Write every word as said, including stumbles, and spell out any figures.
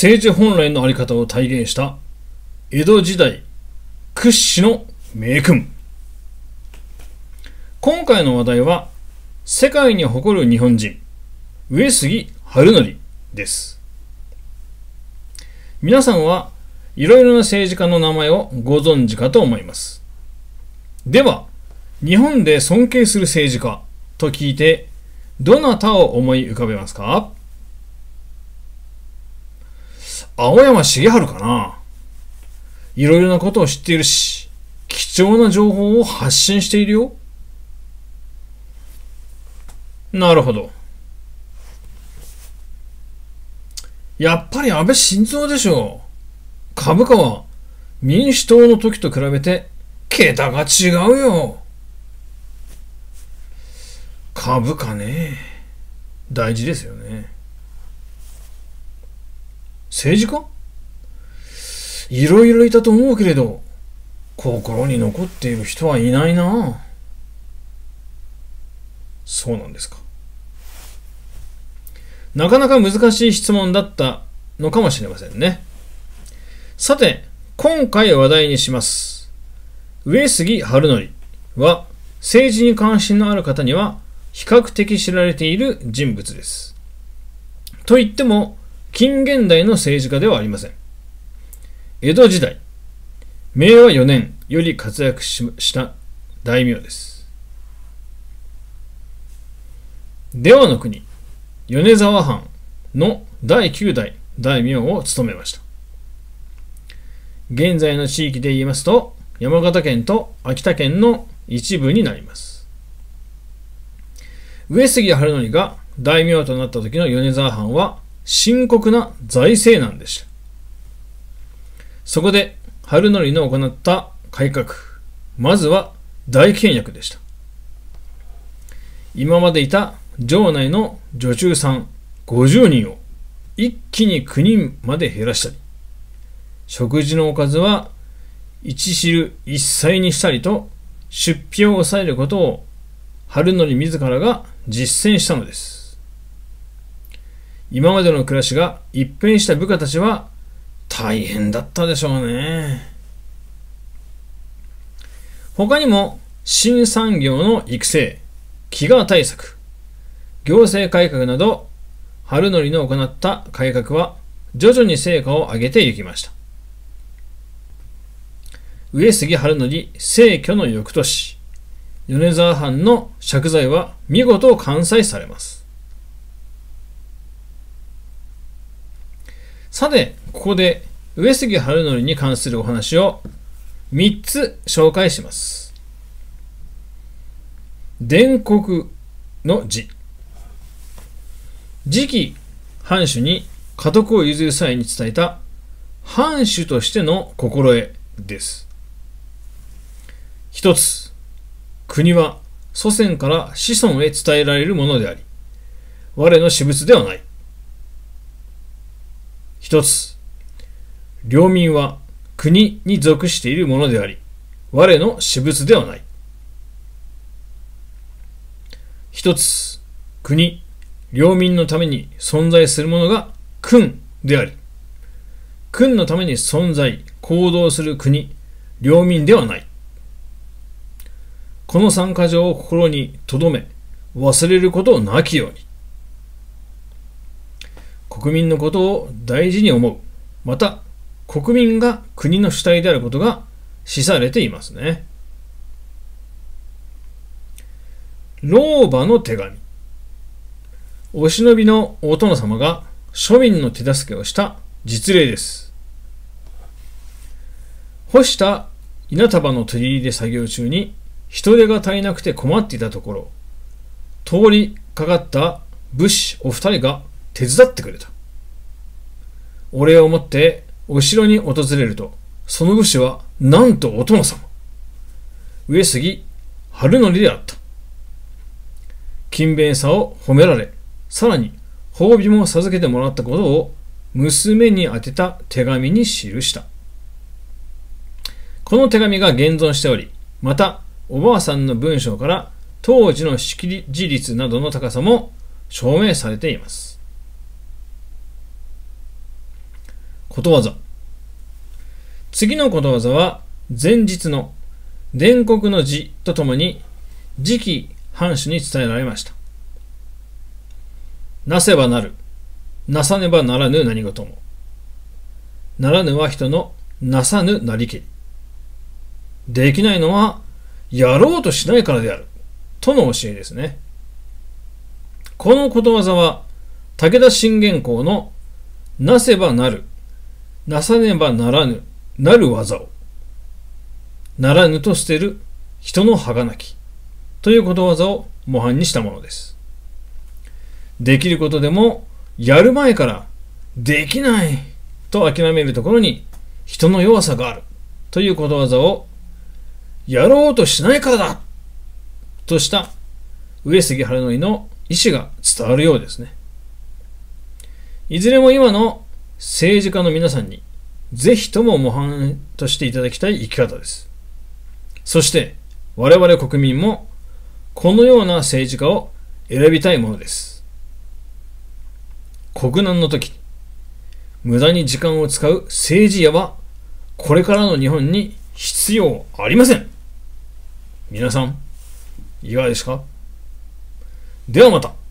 政治本来のあり方を体現した江戸時代屈指の名君。今回の話題は世界に誇る日本人、上杉春則です。皆さんはいろいろな政治家の名前をご存知かと思います。では、日本で尊敬する政治家と聞いてどなたを思い浮かべますか？青山茂春かな。いろいろなことを知っているし、貴重な情報を発信しているよ。なるほど。やっぱり安倍晋三でしょう。株価は民主党の時と比べて桁が違うよ。株価ね、大事ですよね。政治家？いろいろいたと思うけれど、心に残っている人はいないな。そうなんですか。なかなか難しい質問だったのかもしれませんね。さて、今回話題にします。上杉春則は政治に関心のある方には比較的知られている人物です。と言っても、近現代の政治家ではありません。江戸時代、めいわよねんより活躍した大名です。出羽の国、米沢藩のだいきゅうだい大名を務めました。現在の地域で言いますと、山形県と秋田県の一部になります。上杉春則が大名となった時の米沢藩は深刻な財政難でした。そこで春則の行った改革、まずは大倹約でした。今までいた城内の女中さんごじゅうにんを一気にきゅうにんまで減らしたり、食事のおかずはいち汁いっさいにしたりと、出費を抑えることを春則自らが実践したのです。今までの暮らしが一変した部下たちは大変だったでしょうね。他にも新産業の育成、飢餓対策、行政改革など、春則の行った改革は徐々に成果を上げていきました。上杉春則逝去の翌年、米沢藩の借財は見事完済されます。さて、ここで上杉春則に関するお話をみっつ紹介します。伝国の辞。次期藩主に家督を譲る際に伝えた藩主としての心得です。一つ、国は祖先から子孫へ伝えられるものであり、我の私物ではない。一つ、領民は国に属しているものであり、我の私物ではない。一つ、国、領民のために存在するものが君であり、君のために存在、行動する国、領民ではない。この三か条を心に留め、忘れることなきように。国民のことを大事に思う。また、国民が国の主体であることが示されていますね。老婆の手紙。お忍びのお殿様が庶民の手助けをした実例です。干した稲束の取り入りで作業中に人手が足りなくて困っていたところ、通りかかった武士お二人が手伝ってくれた。お礼を持ってお城に訪れると、その武士はなんとお殿様、上杉春則であった。勤勉さを褒められ、さらに褒美も授けてもらったことを娘に宛てた手紙に記した。この手紙が現存しており、またおばあさんの文章から当時の識字率などの高さも証明されています。 ことわざ。次のことわざは前日の伝国の字とともに次期藩主に伝えられました。なせばなる、なさねばならぬ何事も。ならぬは人のなさぬなりけり。できないのはやろうとしないからである。との教えですね。このことわざは武田信玄公のなせばなる、なさねばならぬ、なる技を、ならぬと捨てる人の歯がなきということわざを模範にしたものです。できることでもやる前からできないと諦めるところに人の弱さがあるということわざをやろうとしないからだとした上杉春則の意志が伝わるようですね。いずれも今の政治家の皆さんにぜひとも模範としていただきたい生き方です。そして我々国民もこのような政治家を選びたいものです。国難の時、無駄に時間を使う政治家はこれからの日本に必要ありません。皆さん、いかがですか？ではまた。